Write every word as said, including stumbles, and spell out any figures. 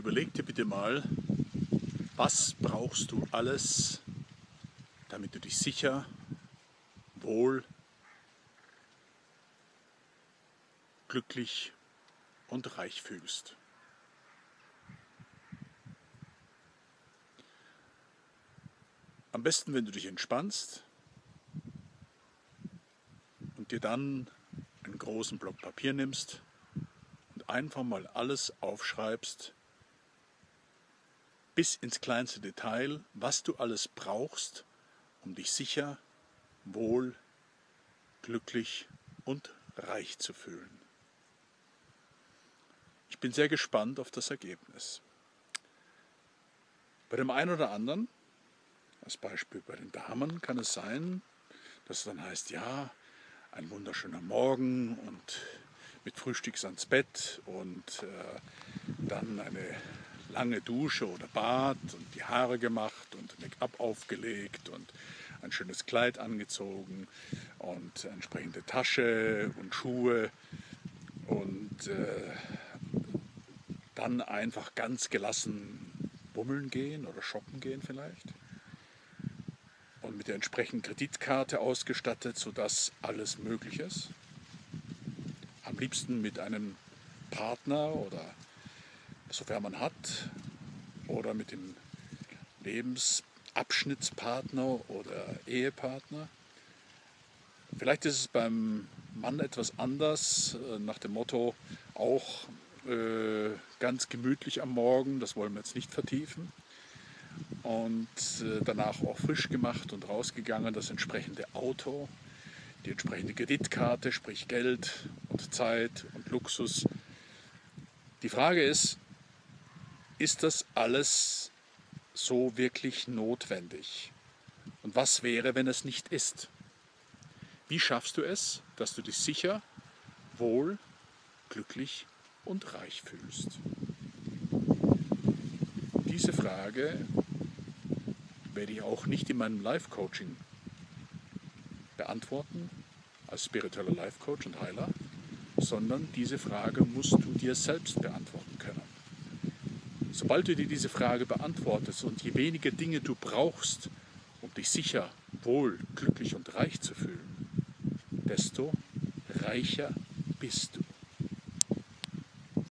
überleg dir bitte mal, was brauchst du alles, damit du dich sicher, wohl, glücklich und reich fühlst. Am besten, wenn du dich entspannst und dir dann einen großen Block Papier nimmst und einfach mal alles aufschreibst, bis ins kleinste Detail, was du alles brauchst, um dich sicher, wohl, glücklich und reich zu fühlen. Ich bin sehr gespannt auf das Ergebnis. Bei dem einen oder anderen, als Beispiel bei den Damen, kann es sein, dass es dann heißt, ja, ein wunderschöner Morgen und mit Frühstücks ans Bett und äh, dann eine lange Dusche oder Bad und die Haare gemacht und Make-up aufgelegt und ein schönes Kleid angezogen und entsprechende Tasche und Schuhe und äh, dann einfach ganz gelassen bummeln gehen oder shoppen gehen vielleicht und mit der entsprechenden Kreditkarte ausgestattet, sodass alles möglich ist. Am liebsten mit einem Partner oder sofern man hat oder mit dem Lebensabschnittspartner oder Ehepartner. Vielleicht ist es beim Mann etwas anders, nach dem Motto auch äh, ganz gemütlich am Morgen, das wollen wir jetzt nicht vertiefen. Und äh, danach auch frisch gemacht und rausgegangen, das entsprechende Auto, die entsprechende Kreditkarte, sprich Geld und Zeit und Luxus. Die Frage ist, ist das alles so wirklich notwendig? Und was wäre, wenn es nicht ist? Wie schaffst du es, dass du dich sicher, wohl, glücklich und reich fühlst? Diese Frage werde ich auch nicht in meinem Life-Coaching beantworten, als spiritueller Life-Coach und Heiler, sondern diese Frage musst du dir selbst beantworten können. Sobald du dir diese Frage beantwortest und je weniger Dinge du brauchst, um dich sicher, wohl, glücklich und reich zu fühlen, desto reicher bist du.